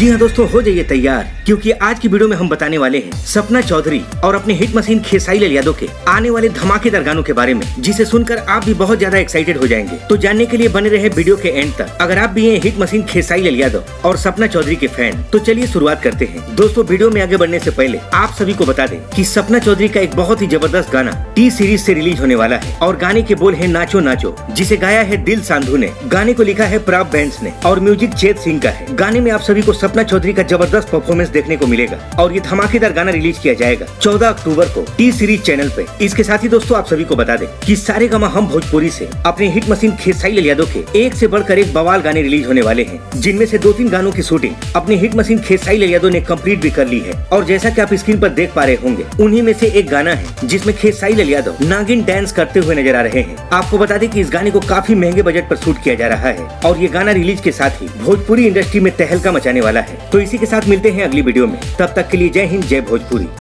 जी हाँ दोस्तों, हो जाइए तैयार, क्योंकि आज की वीडियो में हम बताने वाले हैं सपना चौधरी और अपने हिट मशीन खेसारी लाल यादव के आने वाले धमाकेदार गानों के बारे में, जिसे सुनकर आप भी बहुत ज्यादा एक्साइटेड हो जाएंगे। तो जानने के लिए बने रहे वीडियो के एंड तक। अगर आप भी हैं हिट मशीन खेसारी लाल यादव और सपना चौधरी के फैन, तो चलिए शुरुआत करते हैं। दोस्तों, वीडियो में आगे बढ़ने से पहले आप सभी को बता दें कि सपना चौधरी का एक बहुत ही जबरदस्त गाना टी सीरीज से रिलीज होने वाला है और गाने के बोल है नाचो नाचो, जिसे गाया है दिल सांधु ने। गाने को लिखा है प्राप बैंड्स ने और म्यूजिक चेत सिंह का है। गाने में आप सभी को सपना चौधरी का जबरदस्त परफॉर्मेंस देखने को मिलेगा और ये धमाकेदार गाना रिलीज किया जाएगा 14 अक्टूबर को टी सीरीज चैनल पे। इसके साथ ही दोस्तों आप सभी को बता दें कि सारेगामा हम भोजपुरी से अपने हिट मशीन खेसारी लाल यादव के एक से बढ़कर एक बवाल गाने रिलीज होने वाले हैं, जिनमें से 2-3 गानों की शूटिंग अपने हिट मशीन खेसारी लाल यादव ने कंप्लीट भी कर ली है। और जैसा कि आप स्क्रीन पर देख पा रहे होंगे, उन्हीं में से एक गाना है जिसमें खेसारी लाल यादव नागिन डांस करते हुए नजर आ रहे हैं। आपको बता दें कि इस गाने को काफी महंगे बजट पर शूट किया जा रहा है और ये गाना रिलीज के साथ ही भोजपुरी इंडस्ट्री में तहलका मचाने वाला है। तो इसी के साथ मिलते हैं अगली वीडियो में। तब तक के लिए जय हिंद, जय भोजपुरी।